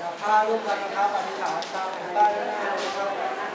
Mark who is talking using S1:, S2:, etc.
S1: จับผ้าร่วมกันนะครับอธิษฐานตามได้แล้วนะครับ